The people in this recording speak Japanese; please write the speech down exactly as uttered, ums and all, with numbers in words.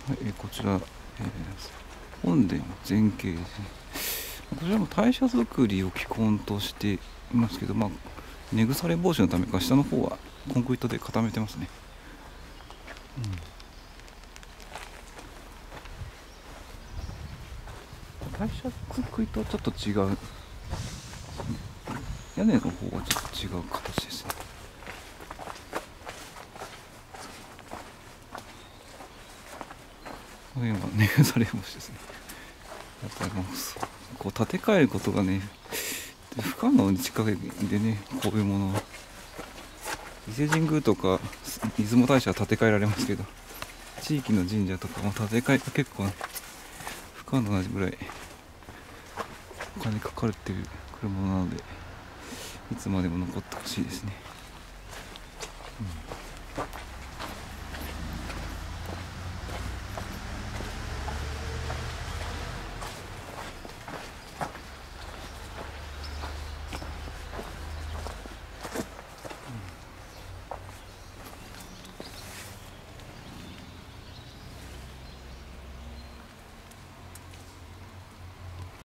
はい、えーこちら、えー本殿前景ですね。こちらも大社造りを基本としていますけど、まあ、根腐れ防止のためか下の方はコンクリートで固めてますね。うん、大社造りとはちょっと違う、屋根の方はちょっと違う形ですね。この辺は根腐れ防止ですね。やっぱりもうこう建て替えることがね不可能に近いんでね、こういうものは伊勢神宮とか出雲大社は建て替えられますけど、地域の神社とかも建て替えが結構、ね、不可能なぐらいお金かかるっていうくるものなので、いつまでも残ってほしいですね。うん